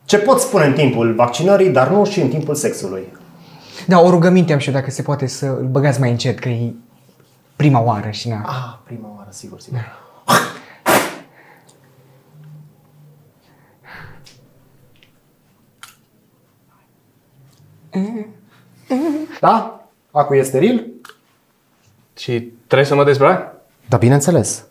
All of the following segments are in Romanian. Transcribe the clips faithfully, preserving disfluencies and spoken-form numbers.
Ce pot spune în timpul vaccinării, dar nu și în timpul sexului. Da, o rugăminte am și eu, dacă se poate să îl băgați mai încet, că e prima oară și na. Ah, prima oară, sigur, sigur. Da? Acul e steril? Și trebuie să mă dezbrac? Da, bineînțeles.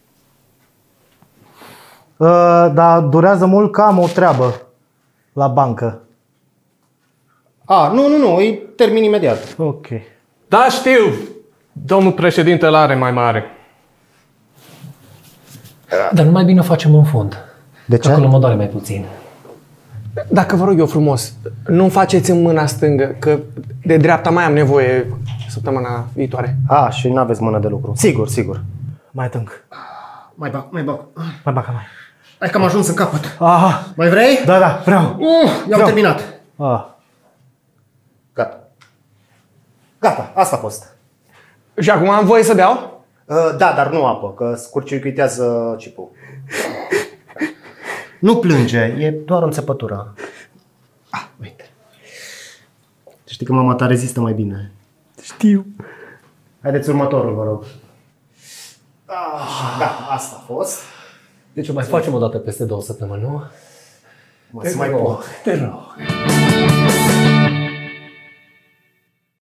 Uh, dar durează mult că am o treabă la bancă. A, nu, nu, nu, îi termin imediat. Ok. Da, știu! Domnul președinte îl are mai mare. Dar nu mai bine o facem în fund. De ce? Că acolo mă doare mai puțin. Dacă vă rog eu frumos, nu faceți în mâna stângă, că de dreapta mai am nevoie săptămâna viitoare. A, și nu aveți mână de lucru. Sigur, sigur. Mai adânc. Mai bag, mai bag. Mai bag, mai. Hai că am ajuns în capăt. Aha. Mai vrei? Da, da, vreau. Uh, i-am terminat. Ah. Gata. Gata, asta a fost. Și acum am voie să beau? Uh, da, dar nu apă, că scurcircuitează cipul. Nu plânge, e doar o înțepătură. Ah, uite. Știi că mama ta rezistă mai bine. Știu. Haideți următorul, vă rog. Ah, da, asta a fost. Deci o mai facem o dată peste două săptămâni, nu? Mă, să mai pot. Te rog.